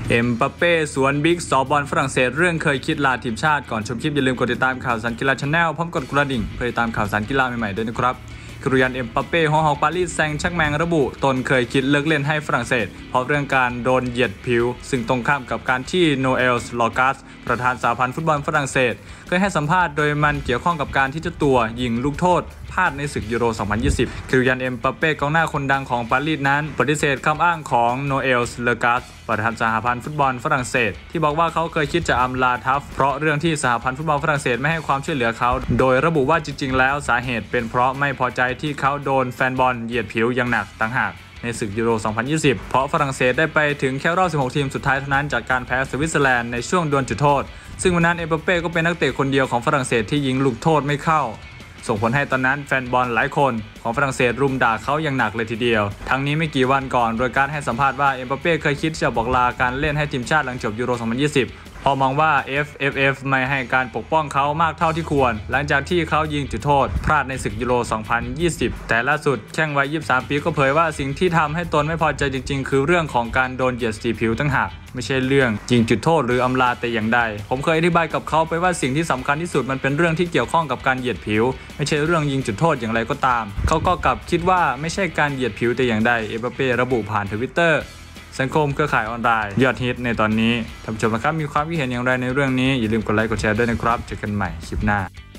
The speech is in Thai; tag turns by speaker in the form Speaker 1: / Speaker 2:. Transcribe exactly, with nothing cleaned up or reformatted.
Speaker 1: เอ็มบัปเป้สวนบิ๊กสอบอลฝรั่งเศสเรื่องเคยคิดลาทีมชาติก่อนชมคลิปอย่าลืมกดติดตามข่าวสารกีฬาชาแนลพร้อมกดกระดิ่งเพื่อติดตามข่าวสารกีฬาใหม่ๆด้วยนะครับครูยันเอ็มบัปเป้หัวหอกปารีสแซงชักแมงระบุตนเคยคิดเลิกเล่นให้ฝรั่งเศสเพราะเรื่องการโดนเหยียดผิวซึ่งตรงข้ามกับการที่โนเอลส์ลอกัสประธานสหพันธ์ฟุตบอลฝรั่งเศสเคยให้สัมภาษณ์โดยมันเกี่ยวข้องกับการที่เจ้าตัวยิงลูกโทษพลาดในศึกยูโร สองพันยี่สิบ ครูยันเอ็มบัปเป้กองหน้าคนดังของปารีสนั้นปฏิเสธคำอ้างของโนเอลส์ลอกัสประธานสหพันธ์ฟุตบอลฝรั่งเศสที่บอกว่าเขาเคยคิดจะอำลาทัพเพราะเรื่องที่สหพันธ์ฟุตบอลฝรั่งเศสไม่ให้ความช่วยเหลือเขาโดยระบุว่าจริงๆแล้วสาเหตุเป็นเพราะไม่พอใจที่เขาโดนแฟนบอลเหยียดผิวอย่างหนักต่างหากในศึกยูโร สองพันยี่สิบ เพราะฝรั่งเศสได้ไปถึงแค่รอบสิบหกทีมสุดท้ายเท่านั้นจากการแพ้สวิตเซอร์แลนด์ในช่วงดวลจุดโทษซึ่งวันนั้นเอ็มบัปเป้ก็เป็นนักเตะคนเดียวของฝรั่งเศสที่ยิงลูกโทษไม่เข้าส่งผลให้ตอนนั้นแฟนบอลหลายคนของฝรั่งเศสรุมด่าเขาอย่างหนักเลยทีเดียวทั้งนี้ไม่กี่วันก่อนโดยการให้สัมภาษณ์ว่าเอ็มบัปเป้เคยคิดจะบอกลาการเล่นให้ทีมชาติหลังจบยูโร สองพันยี่สิบพอมองว่า เอฟ เอฟ เอฟ ไม่ให้การปกป้องเขามากเท่าที่ควรหลังจากที่เขายิงจุดโทษพลาดในศึกยูโร สองพันยี่สิบ แต่ล่าสุดแข้งวัยยี่สิบสามปีก็เผยว่าสิ่งที่ทำให้ตนไม่พอใจจริงๆคือเรื่องของการโดนเหยียดสีผิวตั้งหากไม่ใช่เรื่องยิงจุดโทษหรืออำลาแต่อย่างใดผมเคยอธิบายกับเขาไปว่าสิ่งที่สำคัญที่สุดมันเป็นเรื่องที่เกี่ยวข้องกับการเหยียดผิวไม่ใช่เรื่องยิงจุดโทษอย่างไรก็ตามเขาก็กลับคิดว่าไม่ใช่การเหยียดผิวแต่อย่างใดเอ็มบัปเป้ระบุผ่าน Twitterสังคมเครือข่ายออนไลน์ยอดฮิตในตอนนี้ท่านผู้ชมนะครับมีความคิดเห็นอย่างไรในเรื่องนี้อย่าลืมกดไลค์กดแชร์ด้วยนะครับเจอกันใหม่คลิปหน้า